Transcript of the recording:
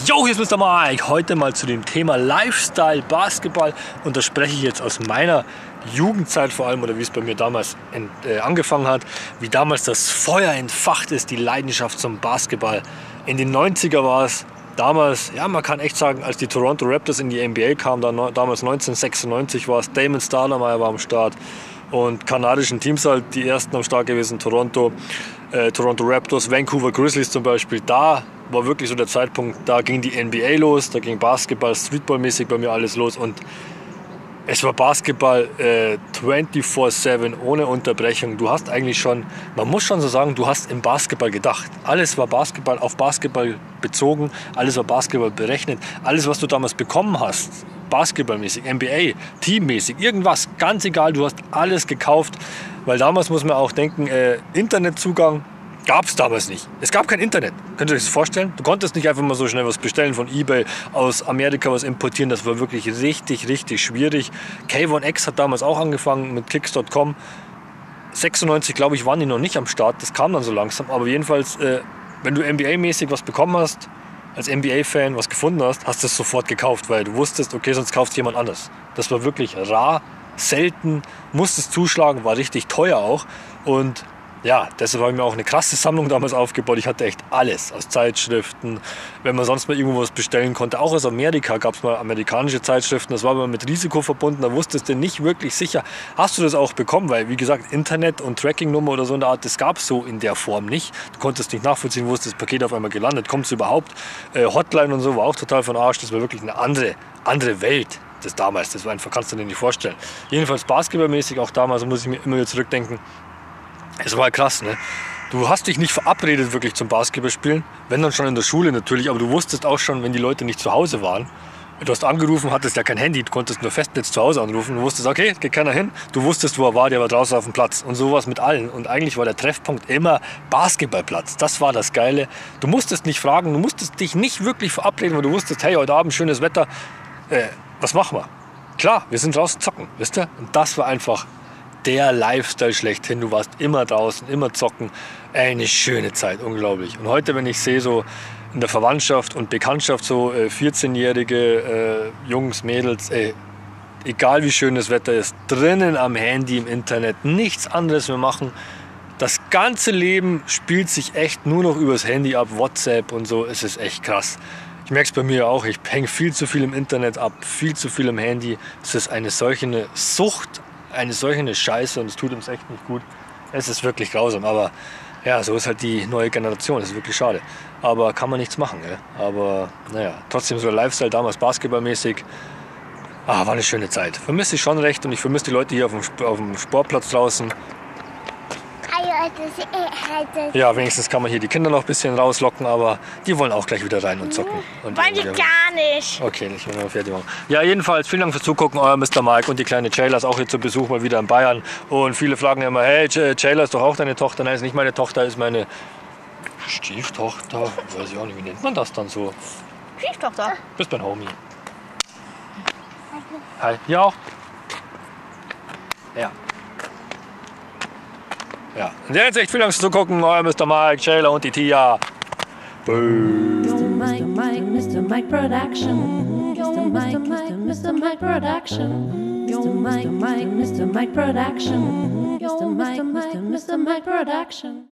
Jo, hier ist Mr. Mike. Heute mal zu dem Thema Lifestyle Basketball. Und da spreche ich jetzt aus meiner Jugendzeit vor allem, oder wie es bei mir damals angefangen hat. Wie damals das Feuer entfacht ist, die Leidenschaft zum Basketball. In den 90er war es damals, ja, man kann echt sagen, als die Toronto Raptors in die NBA kamen, damals 1996 war es, Damon Stoudemire war am Start. Und kanadischen Teams halt die ersten am Start gewesen, Toronto Raptors, Vancouver Grizzlies zum Beispiel. Da war wirklich so der Zeitpunkt, da ging die NBA los, da ging Basketball, Streetball-mäßig bei mir alles los. Und es war Basketball 24/7, ohne Unterbrechung. Du hast eigentlich schon, man muss schon so sagen, du hast im Basketball gedacht. Alles war Basketball, auf Basketball bezogen, alles war Basketball berechnet. Alles, was du damals bekommen hast, basketballmäßig, NBA, teammäßig, irgendwas, ganz egal, du hast alles gekauft. Weil damals muss man auch denken, Internetzugang gab es damals nicht. Es gab kein Internet. Könnt ihr euch das vorstellen? Du konntest nicht einfach mal so schnell was bestellen von eBay, aus Amerika was importieren. Das war wirklich richtig, richtig schwierig. K1X hat damals auch angefangen mit Kicks.com. 96, glaube ich, waren die noch nicht am Start. Das kam dann so langsam. Aber jedenfalls, wenn du NBA-mäßig was bekommen hast, als NBA-Fan was gefunden hast, hast du es sofort gekauft, weil du wusstest, okay, sonst kauft jemand anders. Das war wirklich rar, selten, musstest zuschlagen, war richtig teuer auch. Und ja, deshalb habe ich mir auch eine krasse Sammlung damals aufgebaut. Ich hatte echt alles aus Zeitschriften, wenn man sonst mal irgendwo was bestellen konnte. Auch aus Amerika gab es mal amerikanische Zeitschriften. Das war aber mit Risiko verbunden. Da wusstest du nicht wirklich sicher, hast du das auch bekommen? Weil, wie gesagt, Internet und Tracking-Nummer oder so eine Art, das gab es so in der Form nicht. Du konntest nicht nachvollziehen, wo ist das Paket auf einmal gelandet. Kommt es überhaupt? Hotline und so war auch total von Arsch. Das war wirklich eine andere Welt. Das damals, das war einfach, kannst du dir nicht vorstellen. Jedenfalls basketballmäßig, auch damals muss ich mir immer wieder zurückdenken. Es war krass, ne? Du hast dich nicht verabredet wirklich zum Basketballspielen, wenn dann schon in der Schule natürlich, aber du wusstest auch schon, wenn die Leute nicht zu Hause waren. Du hast angerufen, hattest ja kein Handy, du konntest nur Festnetz zu Hause anrufen. Du wusstest, okay, geht keiner hin. Du wusstest, wo er war, der war draußen auf dem Platz. Und sowas mit allen. Und eigentlich war der Treffpunkt immer Basketballplatz. Das war das Geile. Du musstest nicht fragen, du musstest dich nicht wirklich verabreden, weil du wusstest, hey, heute Abend schönes Wetter, was machen wir? Klar, wir sind draußen zocken, wisst ihr? Und das war einfach der Lifestyle schlechthin. Du warst immer draußen, immer zocken. Eine schöne Zeit, unglaublich. Und heute, wenn ich sehe, so in der Verwandtschaft und Bekanntschaft, so 14-jährige Jungs, Mädels, egal wie schön das Wetter ist, drinnen am Handy, im Internet, nichts anderes mehr machen. Das ganze Leben spielt sich echt nur noch übers Handy ab, WhatsApp und so. Es ist echt krass. Ich merke es bei mir auch. Ich hänge viel zu viel im Internet ab, viel zu viel im Handy. Es ist eine solche Sucht, eine solche Scheiße, und es tut uns echt nicht gut. Es ist wirklich grausam, aber ja, so ist halt die neue Generation. Das ist wirklich schade. Aber kann man nichts machen. Gell? Aber naja, trotzdem so der Lifestyle damals basketballmäßig. War eine schöne Zeit. Vermisse ich schon recht, und ich vermisse die Leute hier auf dem Sportplatz draußen. Ja, wenigstens kann man hier die Kinder noch ein bisschen rauslocken, aber die wollen auch gleich wieder rein und zocken. Und wollen die gar nicht. Okay, ich will mal fertig machen. Ja, jedenfalls vielen Dank fürs Zugucken, euer Mr. Mike, und die kleine Jayla ist auch hier zu Besuch mal wieder in Bayern. Und viele fragen ja immer, hey, Jayla ist doch auch deine Tochter? Nein, ist nicht meine Tochter, ist meine Stieftochter. Weiß ich auch nicht, wie nennt man das dann so? Stieftochter. Bist mein Homie. Hi, hier auch? Ja. Ja, in der Hinsicht vielen Dank fürs Zugucken, euer Mr. Mike, Jayla und die Tia. Mr. Mike Production. Mr. Mike Production. Mr. Mike Production. Mr. Mike Production.